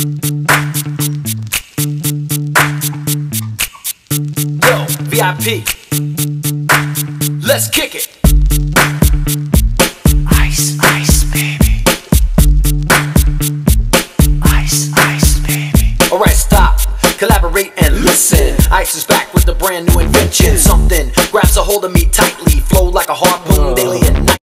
Yo, VIP, let's kick it. Ice, ice, baby. Ice, ice, baby. Alright, stop, collaborate and listen. Ice is back with a brand new invention. Something grabs a hold of me tightly, flow like a harpoon daily at night.